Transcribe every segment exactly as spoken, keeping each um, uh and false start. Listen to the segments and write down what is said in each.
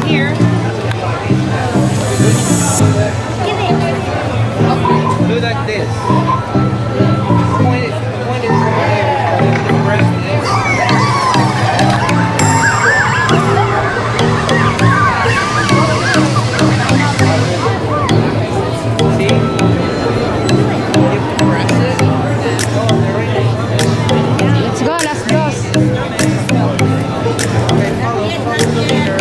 here. Do like this. Point it, point it from there. The breast is. See? You press it. Go on there, right? Let's go, las dos. Okay, follow, follow the leader.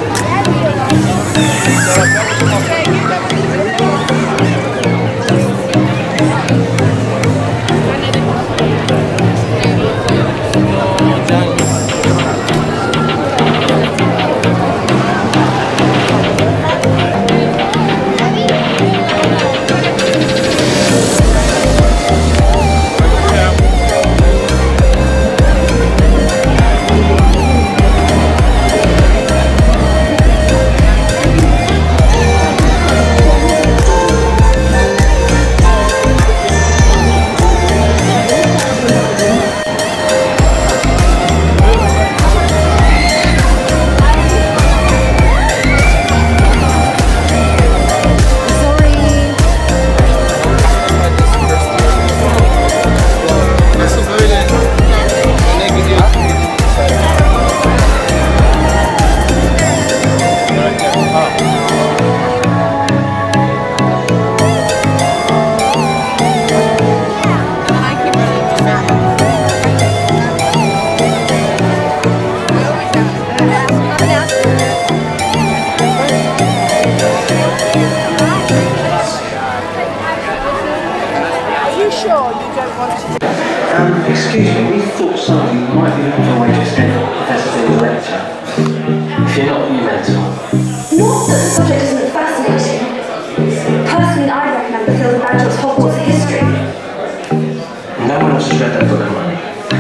Um, excuse me, we thought something might be looking for a way to extend Professor Finn's lecture. If you're not, you mental. Not that the subject isn't fascinating. Personally, I recommend the Phil Evangel's Hogwarts history. No one else has read that book of money.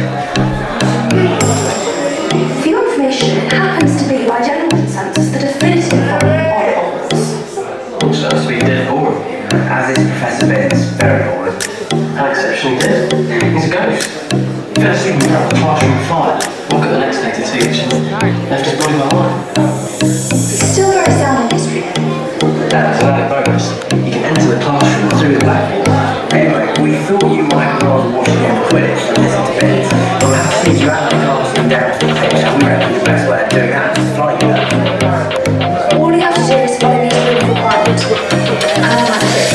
For your information, it happens to be, by general consensus, the definitive volume on Hogwarts. Also, to be dead boring. As is Professor Finn's very boring. How exceptionally dead. He's a ghost. First thing we got the classroom fire. Look at the next day to teach and left his body behind. Still very sound in history. That's an added bonus. You can enter the classroom through the blackboard. Anyway, we thought you might rather watch the game of Quidditch than listen to bits. But we'll have to feed you out of the class and down to the pitch, and we reckon the best way of doing that is to fly you there. All you have to do is follow me to the requirement. And I'm at it.